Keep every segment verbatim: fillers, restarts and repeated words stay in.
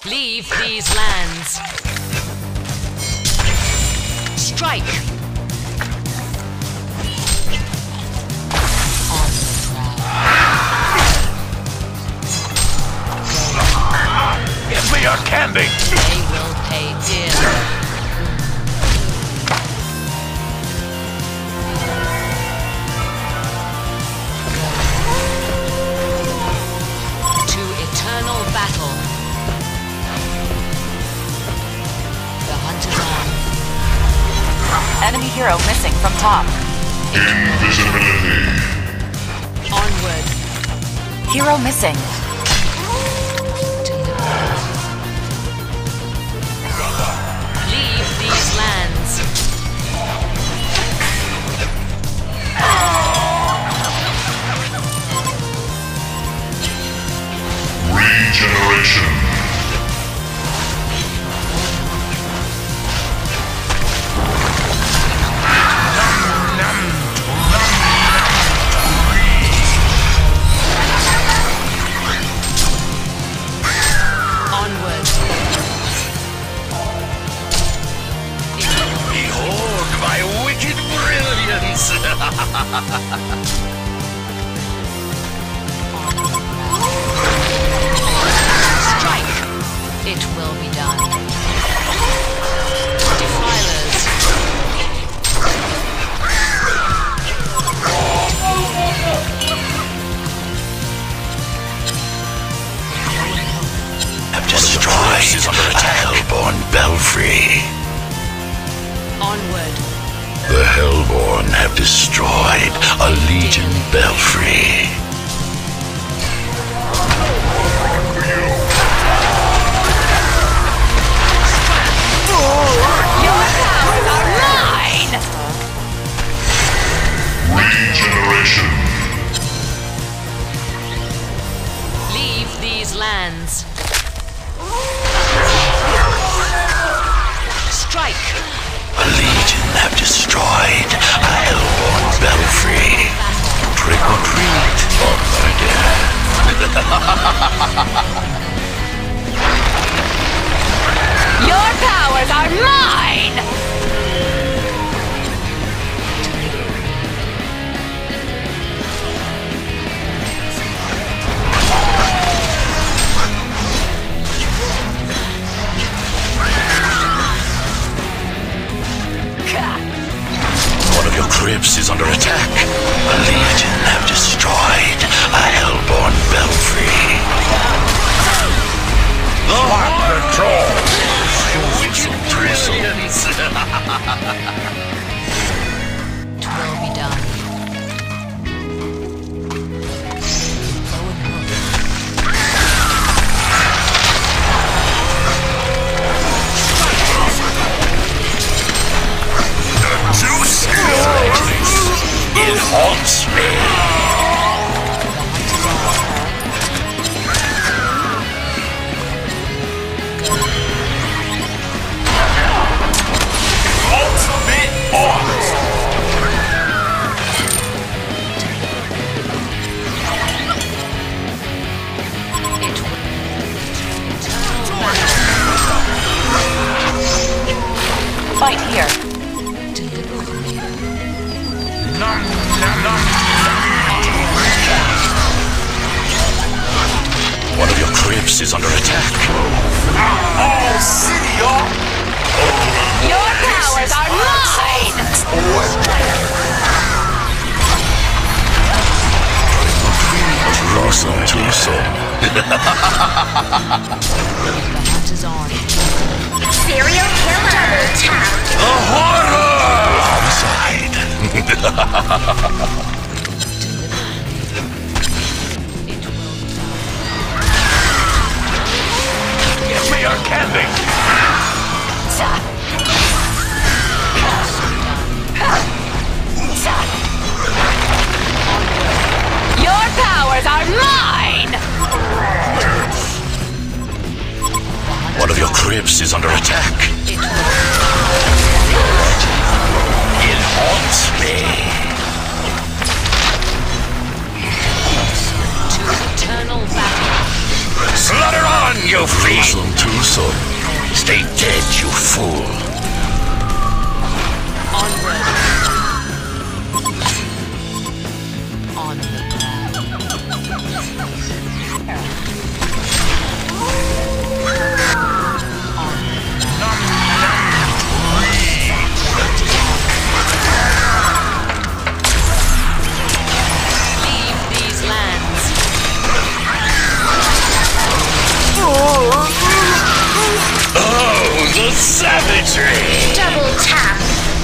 Leave these lands. Strike. On the prowl. Give me your candy. They will pay dearly. To eternal battle. The hunt is on. Enemy hero missing from top. Invisibility. Onward. Hero missing. Leave these lands. Regeneration. Onward. Behold my wicked brilliance! Strike. It will be done. Defilers. Have destroyed a Hellborn Belfry. Onward. The Hellborn have destroyed a Legion Belfry. Your powers are mine! Regeneration. Leave these lands. Strike. A Legion have destroyed a Hellborn Belfry. Trick or treat, oh my dear. Your powers are mine! One of your crypts is under attack. A Legion have destroyed a Hellborn Belfry. The Heart Patrol! Brilliance! It will be done. Juice! It haunts me! Ultimate Orcs! Fight here. One of your crypts is under attack. All city, y'all! Your powers are mine! Gruesome twosome. The hunt is on. Serial killer! The horror! Homicide. Give me your candy! Your powers are mine! One of your crypts is under attack. It will It haunts me. to eternal battle. Slaughter on, you fiend! Gruesome. Stay dead, you fool. Onward. On the Leave these lands. Oh, the savagery! Double tap.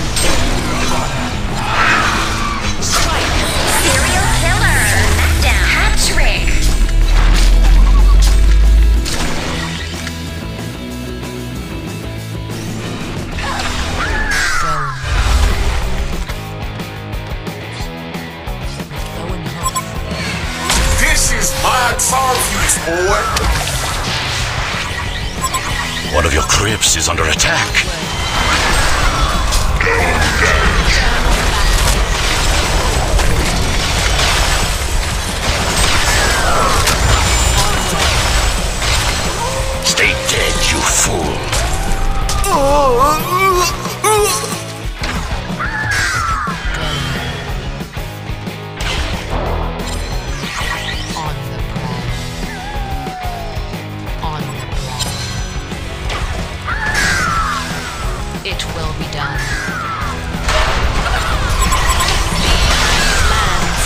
Strike. Serial killer. Smackdown. Hat trick. Go and hope. This is my target, boy. One of your crypts is under attack. Stay dead, you fool. On the prowl. On the prowl. It will be done. Leave these lands.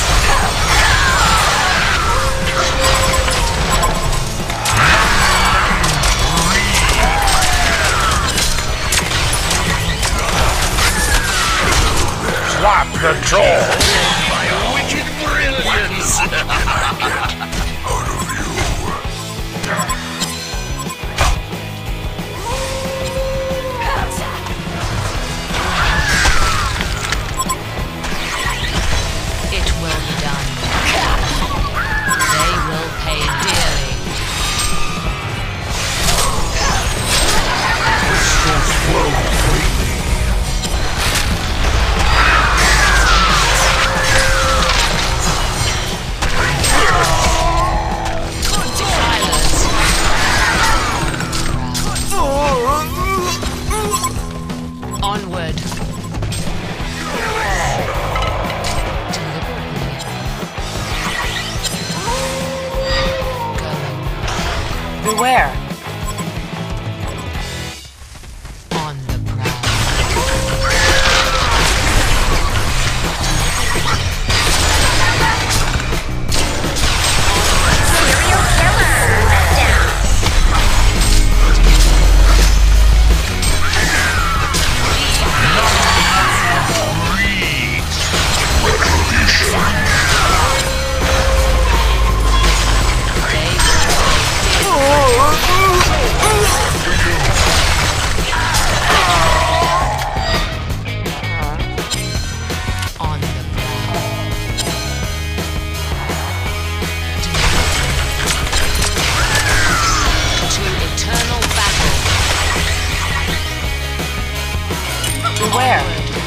Swap the jaw. My wicked brilliance! It will be done. They will pay dearly. Defilers. Onward. Beware. On the prowl. Serial killer. Smackdown. On the prowl. To eternal battle. Beware.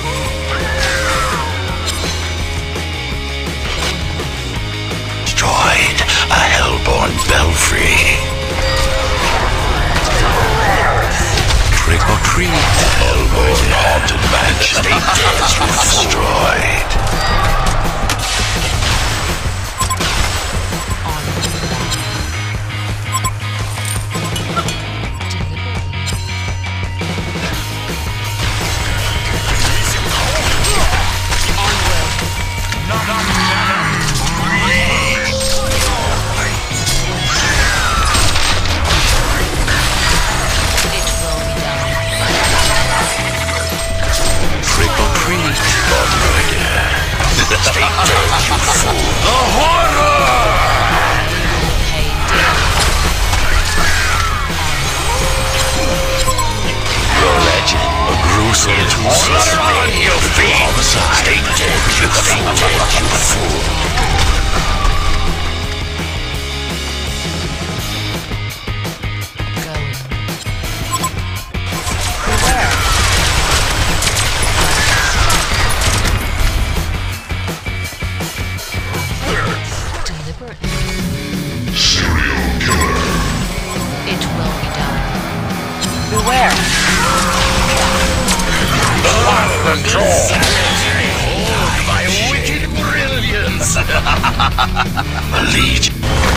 Destroyed a hellborn belfry. Trick or treat, hellborn haunted mansion. Stay dead, you destroyed. On the prowl. It will be done. Trick or treat, Bob Ryder. Stay dead, you fool. The horror! Pay dearly. Your legend, a gruesome to on your feet. Stay dead, you stay dead, you fool. Deliberately. Serial killer. It will be done. Beware. Control. My wicked brilliance! The Legion.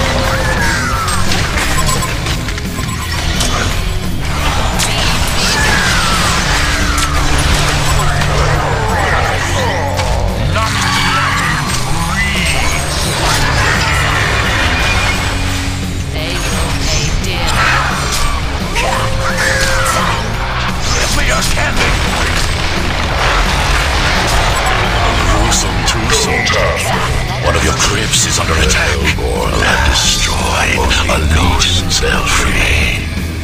They will pay dear. Give me your candy! Gruesome twosome. One of your crypts is under attack. Hellborn have destroyed a legion's belfry.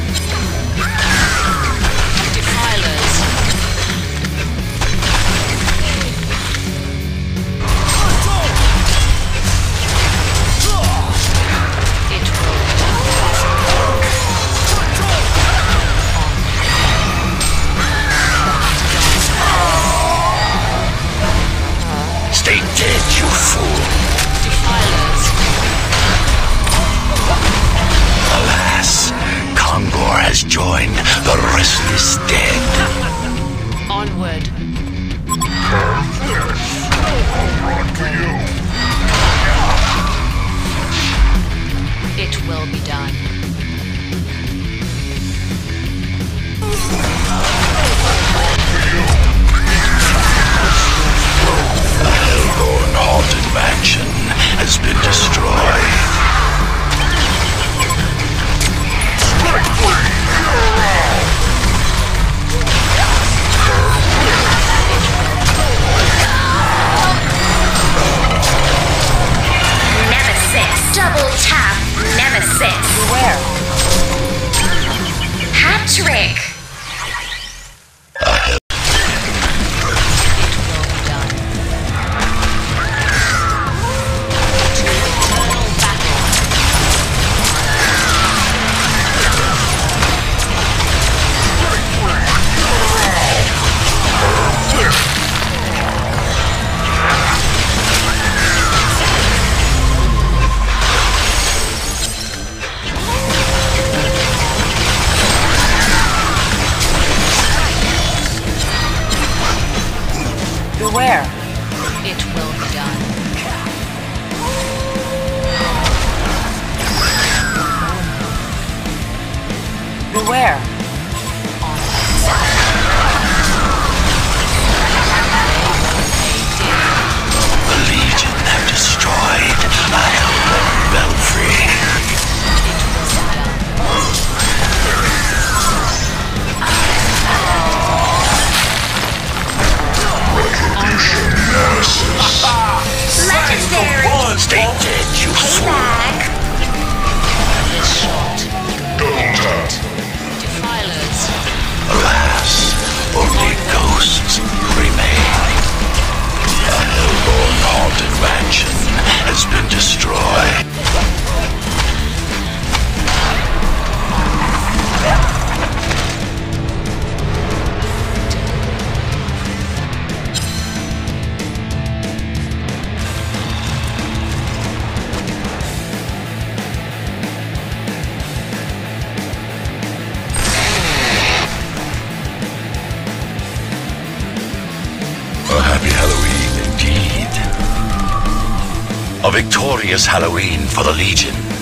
Defilers. It will be Stay dead, you fool! defilers. Alas, Kongor has joined the restless dead. Onward. It will be done. The Hellborn haunted mansion has been destroyed. Nemesis. Double tap. Nemesis. Beware. Hat trick. It will be done. To eternal battle. Beware. It will be done. Beware. The Legion have destroyed a Hellborn belfry. Legendary. Stay dead, you fool! Payback. This shot. Double tap. Defilers. Alas, only ghosts remain. A Hellborn haunted mansion has been destroyed. A happy Halloween indeed. A victorious Halloween for the Legion.